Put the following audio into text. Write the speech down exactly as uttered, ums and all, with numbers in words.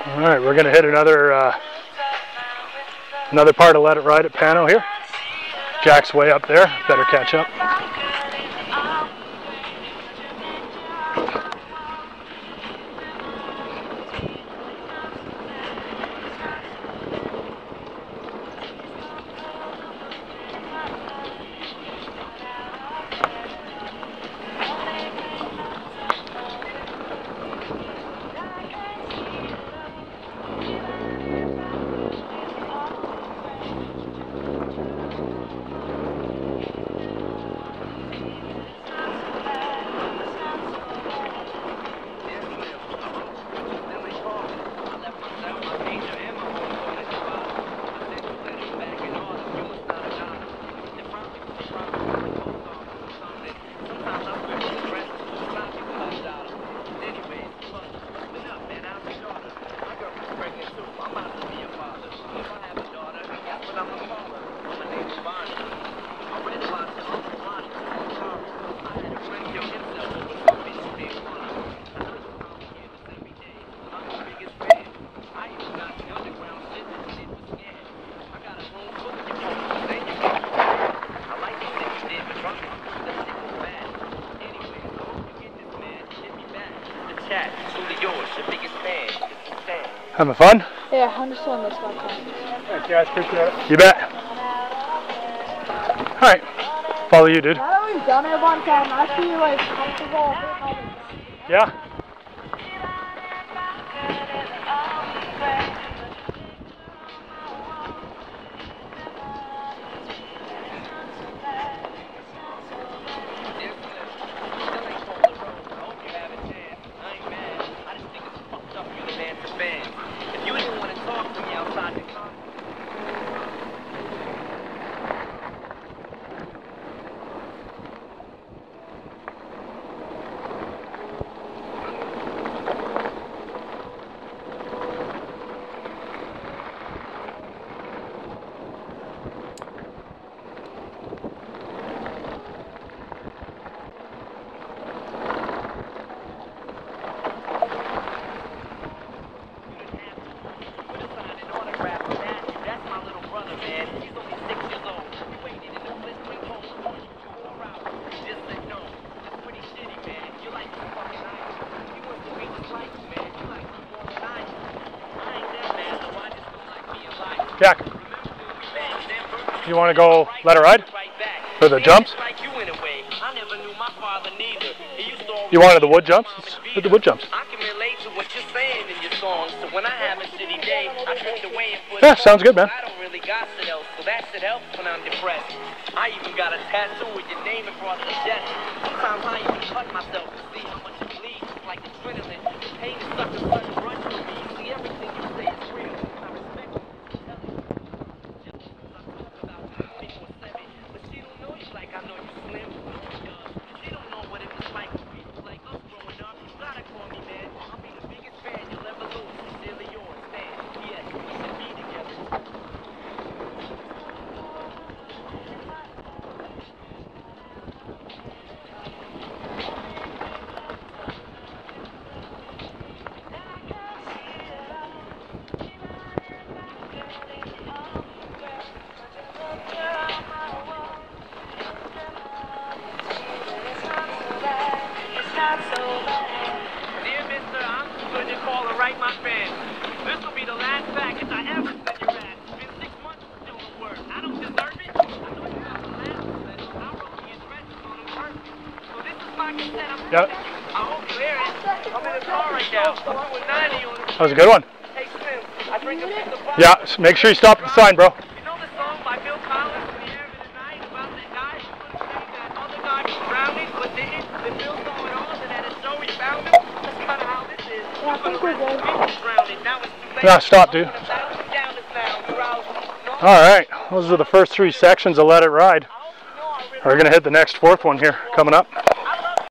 All right, we're going to hit another uh, another part of Let It Ride at Pano here. Jack's way up there. Better catch up. Having fun? Yeah, I'm just doing this one. Thanks guys, appreciate it. You bet. Alright, follow you, dude. Now that we've done it one time, I feel like comfortable. Yeah? Jack, you want to go let it ride? For the jumps? You wanted the wood jumps? Let's hit the wood jumps. Yeah, sounds good, man. I even got a tattoo with your name across the chest. Sometimes I even cut myself to see how much it bleeds. Like adrenaline, pain is such a sudden rush for me. See, everything you say is real. I respect you. Just I talk about twenty-four seven, but she don't know you like I know you slim. She don't know what it was like for me. Like us growing up, you gotta call me, man. I'll be the biggest fan you'll ever lose. Sincerely yours, man. Yes, we should be together. Dear mister, I'm going to call and write my fans. This will be the last package I ever sent you back. It's been six months of still no word. I don't deserve it. I know you have the last one. I wrote the addresses on them perfect. So this is my consent. I'm yep. You. I hope you hear it. I'm in the car right now. I'm doing ninety on the... That was a good one. Hey, Slim, I drink a piece of vodka. Yeah, make sure you stop at the sign, bro. You know the song by Bill Collins, In the Air of the Night, about that guy who couldn't say that other guy was drowning, but didn't? Then Bill saw it all, and at his show he found him. That's kind of how this is. Yeah, I think we're good. Yeah, stop, dude. Alright, those are the first three sections of Let It Ride. We're going to hit the next fourth one here, coming up.